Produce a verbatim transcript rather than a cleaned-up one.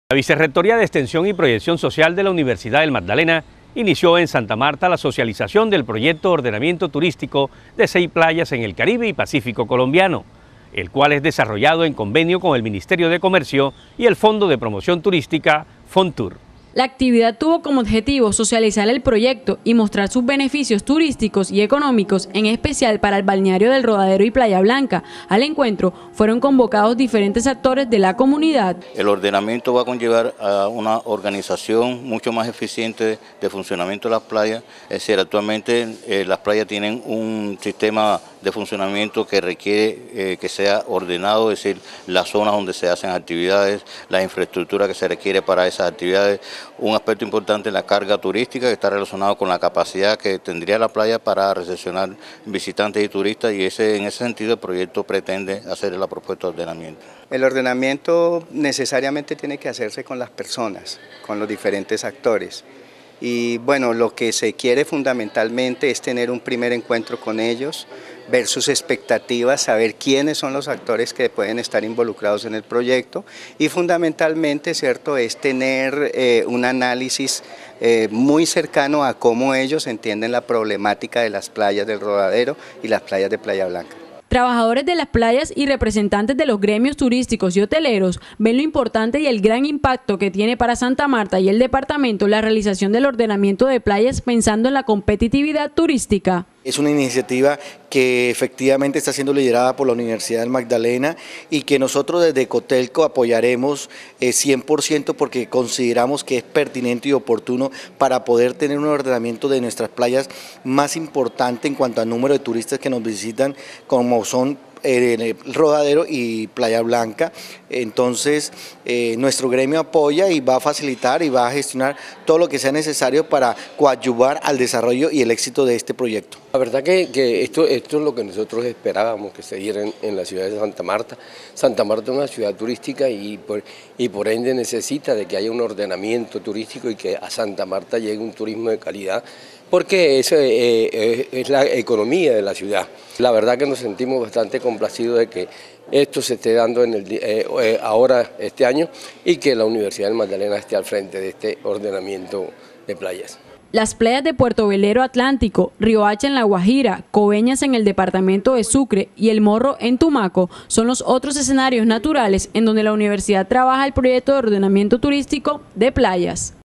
La Vicerrectoría de Extensión y Proyección Social de la Universidad del Magdalena inició en Santa Marta la socialización del proyecto de ordenamiento turístico de seis playas en el Caribe y Pacífico colombiano, el cual es desarrollado en convenio con el Ministerio de Comercio y el Fondo de Promoción Turística Fontur. La actividad tuvo como objetivo socializar el proyecto y mostrar sus beneficios turísticos y económicos, en especial para el balneario del Rodadero y Playa Blanca. Al encuentro fueron convocados diferentes actores de la comunidad. El ordenamiento va a conllevar a una organización mucho más eficiente de funcionamiento de las playas. Es decir, actualmente eh, las playas tienen un sistema de funcionamiento que requiere eh, que sea ordenado, es decir, las zonas donde se hacen actividades, la infraestructura que se requiere para esas actividades. Un aspecto importante es la carga turística, que está relacionado con la capacidad que tendría la playa para recepcionar visitantes y turistas, y ese, en ese sentido el proyecto pretende hacer la propuesta de ordenamiento. El ordenamiento necesariamente tiene que hacerse con las personas, con los diferentes actores. Y bueno, lo que se quiere fundamentalmente es tener un primer encuentro con ellos, ver sus expectativas, saber quiénes son los actores que pueden estar involucrados en el proyecto y fundamentalmente, cierto, es tener eh, un análisis eh, muy cercano a cómo ellos entienden la problemática de las playas del Rodadero y las playas de Playa Blanca. Trabajadores de las playas y representantes de los gremios turísticos y hoteleros ven lo importante y el gran impacto que tiene para Santa Marta y el departamento la realización del ordenamiento de playas pensando en la competitividad turística. Es una iniciativa que efectivamente está siendo liderada por la Universidad del Magdalena y que nosotros desde Cotelco apoyaremos eh, cien por ciento porque consideramos que es pertinente y oportuno para poder tener un ordenamiento de nuestras playas más importante en cuanto al número de turistas que nos visitan, como son el Rodadero y Playa Blanca. Entonces eh, nuestro gremio apoya y va a facilitar y va a gestionar todo lo que sea necesario para coadyuvar al desarrollo y el éxito de este proyecto. La verdad que, que esto, esto es lo que nosotros esperábamos que se diera en, en la ciudad de Santa Marta. Santa Marta es una ciudad turística y por, y por ende necesita de que haya un ordenamiento turístico y que a Santa Marta llegue un turismo de calidad, porque eso eh, es la economía de la ciudad. La verdad que nos sentimos bastante complacidos de que esto se esté dando en el, eh, ahora este año y que la Universidad del Magdalena esté al frente de este ordenamiento de playas. Las playas de Puerto Velero Atlántico, Riohacha en La Guajira, Coveñas en el departamento de Sucre y El Morro en Tumaco son los otros escenarios naturales en donde la universidad trabaja el proyecto de ordenamiento turístico de playas.